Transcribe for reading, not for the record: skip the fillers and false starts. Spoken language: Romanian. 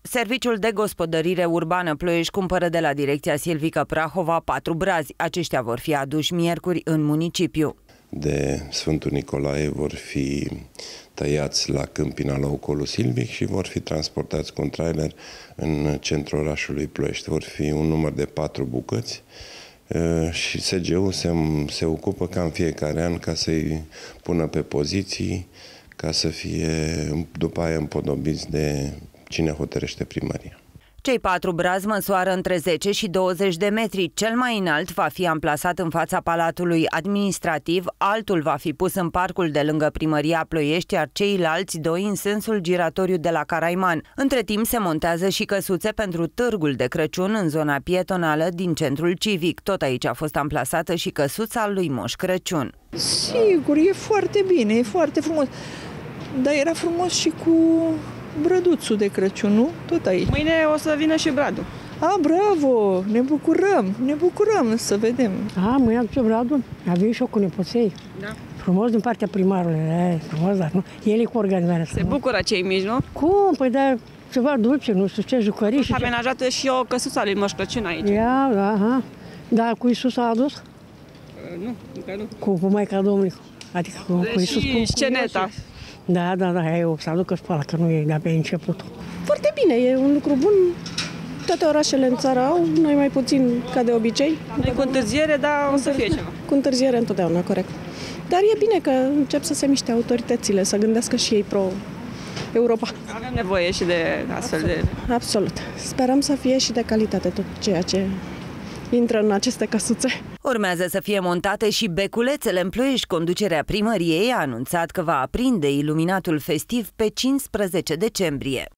Serviciul de gospodărire urbană Ploiești cumpără de la Direcția Silvică Prahova 4 brazi. Aceștia vor fi aduși miercuri în municipiu. De Sfântul Nicolae vor fi tăiați la Câmpina, la ocolul silvic, și vor fi transportați cu un trailer în centrul orașului Ploiești. Vor fi un număr de 4 bucăți și SG-ul se ocupă ca în fiecare an ca să-i pună pe poziții, ca să fie după aia împodobiți de cine hotărăște primăria. Cei 4 brazi măsoară între 10 și 20 de metri. Cel mai înalt va fi amplasat în fața Palatului Administrativ, altul va fi pus în parcul de lângă primăria Ploiești, iar ceilalți 2 în sensul giratoriu de la Caraiman. Între timp se montează și căsuțe pentru târgul de Crăciun în zona pietonală din centrul civic. Tot aici a fost amplasată și căsuța lui Moș Crăciun. Sigur, e foarte bine, e foarte frumos. Dar era frumos și cu brăduțul de Crăciun, nu? Tot aici. Mâine o să vină și bradul. Bravo! Ne bucurăm să vedem. Mâine aduce bradul? A venit și-o cu nepoței. Da. Frumos din partea primarului. Frumos, dar nu? El e cu organizarea. Se bucură cei mici, nu? Cum? Păi da, ceva dulce, nu știu ce, jucării și a amenajat și o căsuță lui Moș Crăciun aici. Aha. Dar cu Iisus a adus? Nu, încă nu. Cu Maica Domnului. Adică cu Iisus. Și sceneta. Da, eu să aducă școala, că nu e de-abia începutul. Foarte bine, e un lucru bun. Toate orașele în țară au, noi mai puțin ca de obicei. Noi cu întârziere, dar o să fie ceva. Cu întârziere întotdeauna, corect. Dar e bine că încep să se miște autoritățile, să gândească și ei pro-Europa. Avem nevoie și de astfel de... Absolut. Sperăm să fie și de calitate tot ceea ce intră în aceste căsuțe. Urmează să fie montate și beculețele în Ploiești. Conducerea primăriei a anunțat că va aprinde iluminatul festiv pe 15 decembrie.